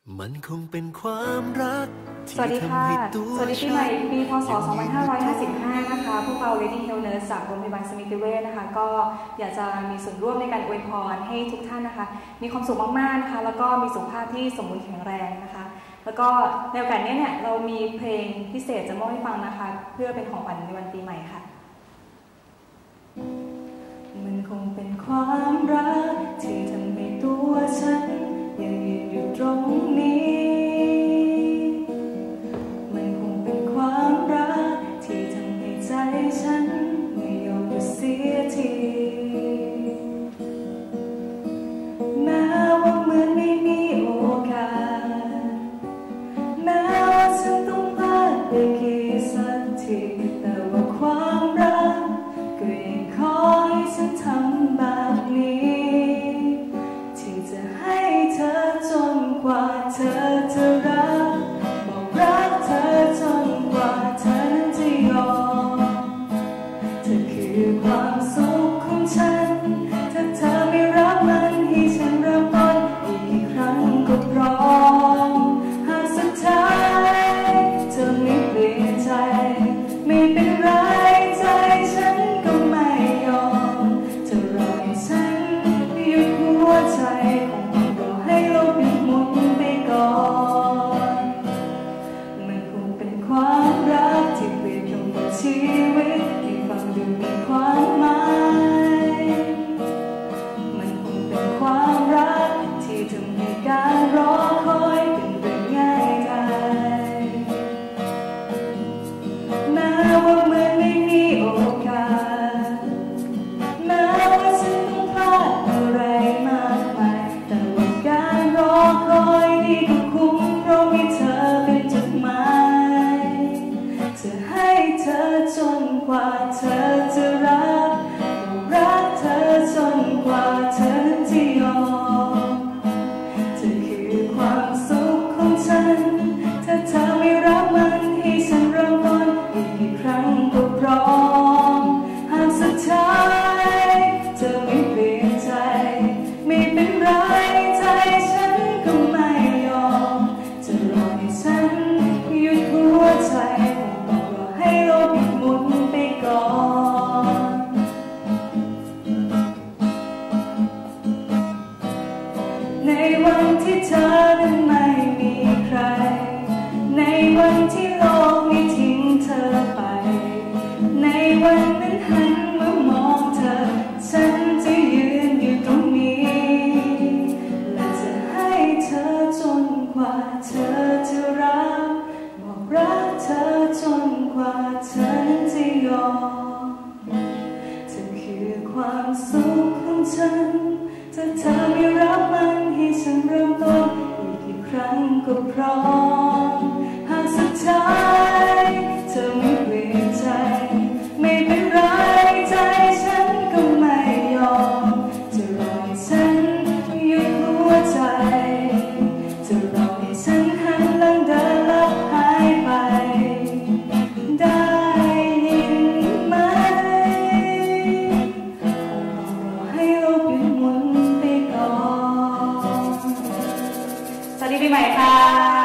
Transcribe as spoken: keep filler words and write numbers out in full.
มันคงเป็นความรักสวัสดีค่ะสวัสดีปีใหม่ปีพศสองพันห้าร้อยห้าสิบห้านะคะพวกเรา Lady Health Nurse จากโรงพยาบาลสมิติเวชนะคะก็อยากจะมีส่วนร่วมในการอวยพรให้ทุกท่านนะคะมีความสุขมากๆนะคะแล้วก็มีสุขภาพที่สมบูรณ์แข็งแรงนะคะแล้วก็ในโอกาสนี้เนี่ยเรามีเพลงพิเศษจะมอบให้ฟังนะคะเพื่อเป็นของขวัญในวันปีใหม่ค่ะมันคงเป็นความรักที่ทำให้ตัวฉันยังยืนอยู่ตรงนี้มันคงเป็นความรักที่ทำให้ใจฉันไม่ยอมหยุดเสียทีแม้ว่าเหมือนไม่มีโอกาสแม้ว่าฉันต้องพลาดไปกี่สักทีแต่ว่าความรักก็ยังขอให้ฉันทำแบบนี้ที่จะให้เธอจนกว่าเธอจะรักบอกรักเธอจนกว่าเธอนั้นจะยอมเธอคือความสุขของฉันถ้าเธอไม่รับมันให้ฉันเริ่มต้นอีกครั้งก็พร้อมหากสุดท้ายเธอไม่เปลี่ยนใจไม่เป็นไรใจฉันก็ไม่ยอมจะรอให้ฉันหยุดหัวใจของเรารอให้โลกหมุนไปก่อนมันคงเป็นความรักที่เปลี่ยนลงกับชีวิตที่ฟังดูมีความหมายมันคงเป็นความรักที่ทำให้การรอคอยเป็นเรื่องง่ายดายแม้ว่าเหมือนไม่มีโอกาสแม้ว่าฉันต้องพลาดอะไรมากมายแต่ว่าการรอคอยนี่ก็คุ้มเพราะมีเธอเป็นจุดหมายจะให้เธอจนกว่าเธอจะรักรักเธอจนกว่าเธอนั้นจะยอมเธอคือความสุขของฉันถ้าเธอไม่รับมันให้ฉันเริ่มต้นอีกกี่ครั้งก็พร้อมหากสุดท้ายเธอไม่เปลี่ยนใจไม่เป็นไรใจฉันก็ไม่ยอมจะรอให้ฉันหยุดหัวใจต้องรอให้โลกหมุนไปก่อนในวันที่เธอนั้นไม่มีใครในวันที่โลกนี้ทิ้งเธอไปในวันนั้นหันมามองเธอฉันจะยืนอยู่ตรงนี้และจะให้เธอจนกว่าเธอจะรักบอกรักเธอจนกว่าเธอนั้นจะยอมเธอคือความสุขของฉันถ้าเธอไม่รับมันให้ฉันเริ่มต้นอีกกี่ครั้งก็พร้อมหากสุดท้ายเธอไม่เปลี่ยนใจไม่เป็นไรใจฉันก็ไม่ยอมจะรอให้ฉันหยุดหัวใจจะรอให้ฉันหันหลังเดินลับหายไปได้ยินไหมรอให้โลกหยุดหมุนไปก่อนสวัสดีปีใหม่ค่ะ